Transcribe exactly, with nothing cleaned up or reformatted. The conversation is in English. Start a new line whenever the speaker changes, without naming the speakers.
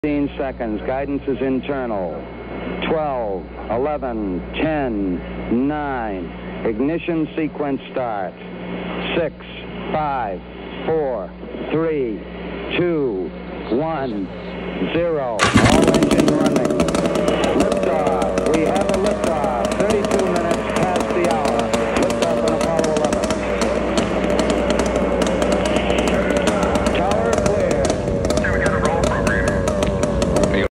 fifteen seconds. Guidance is internal. twelve, eleven, ten, nine. Ignition sequence start. six, five, four, three, two, one, zero.